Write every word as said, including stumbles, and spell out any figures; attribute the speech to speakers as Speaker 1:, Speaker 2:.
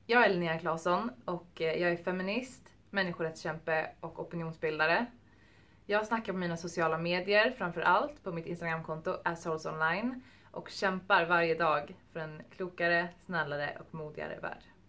Speaker 1: Jag är Linnea Claesson och jag är feminist, människorättskämpe och opinionsbildare. Jag snackar på mina sociala medier, framför allt på mitt Instagramkonto assholesonline, och kämpar varje dag för en klokare, snällare och modigare värld.